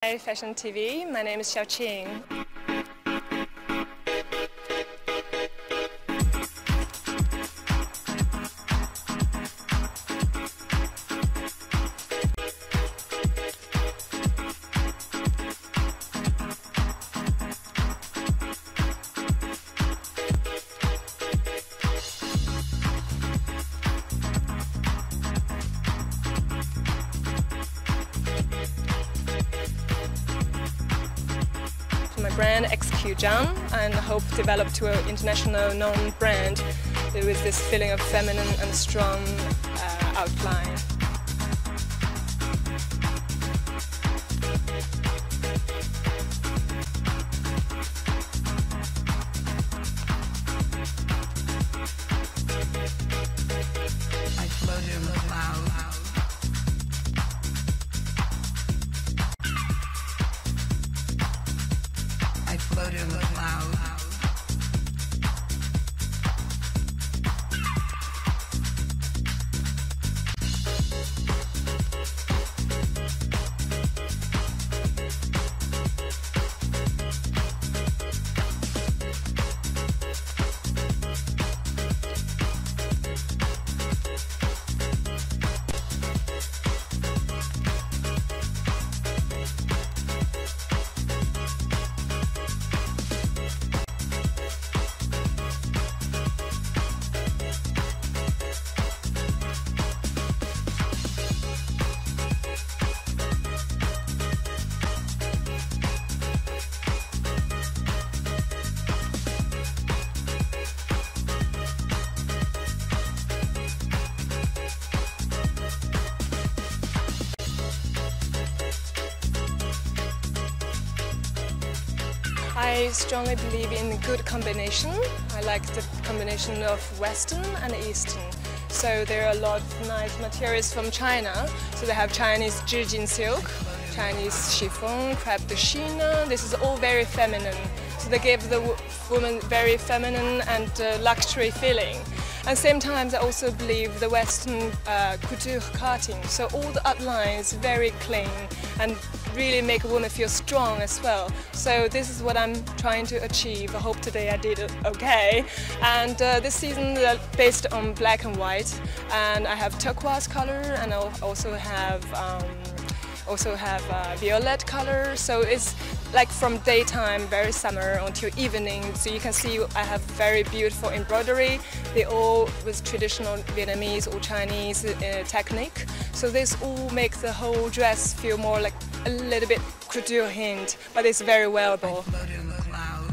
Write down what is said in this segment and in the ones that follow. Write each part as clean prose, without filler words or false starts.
Hi Fashion TV, my name is Xiaoqing. My brand XQJang, and hope develop to an international known brand with this feeling of feminine and strong outline. I float in the clouds. I float in the clouds. I strongly believe in a good combination. I like the combination of Western and Eastern. So there are a lot of nice materials from China. So they have Chinese Zhijin silk, Chinese chiffon, crepe de chine. This is all very feminine. So they give the woman very feminine and luxury feeling. And same time, I also believe the Western couture cutting. So all the outlines very clean and really make a woman feel strong as well. So this is what I'm trying to achieve. I hope today I did okay. And this season based on black and white, and I have turquoise color, and I also have violet color. So it's like from daytime, very summer, until evening. So you can see I have very beautiful embroidery. They all with traditional Vietnamese or Chinese technique. So this all makes the whole dress feel more like a little bit couture hint, but it's very wearable. Float in the clouds.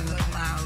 in the cloud.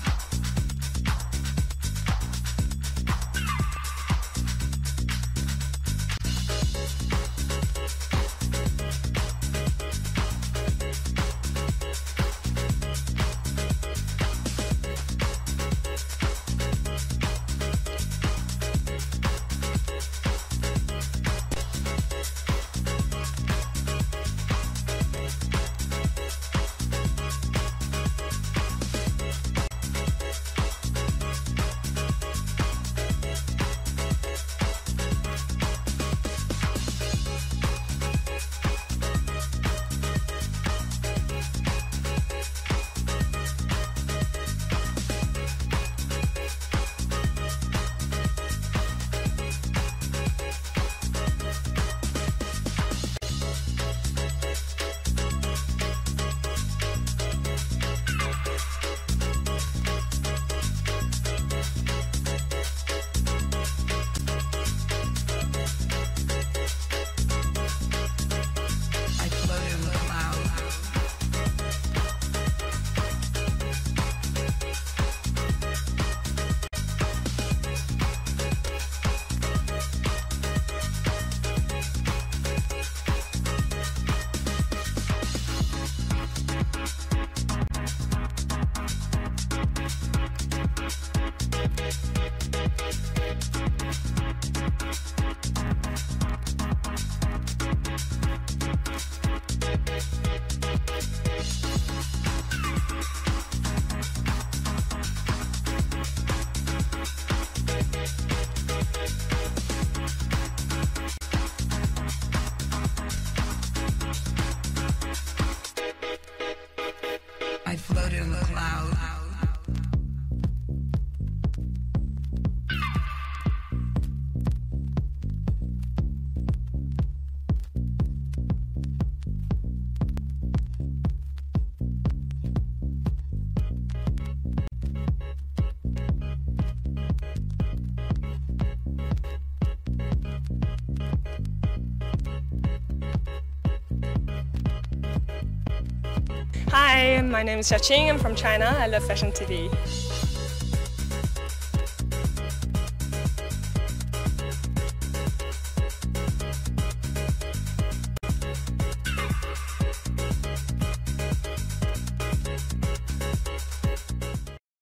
I float in the cloud. Hi, my name is Xiaoqing. I'm from China. I love Fashion TV.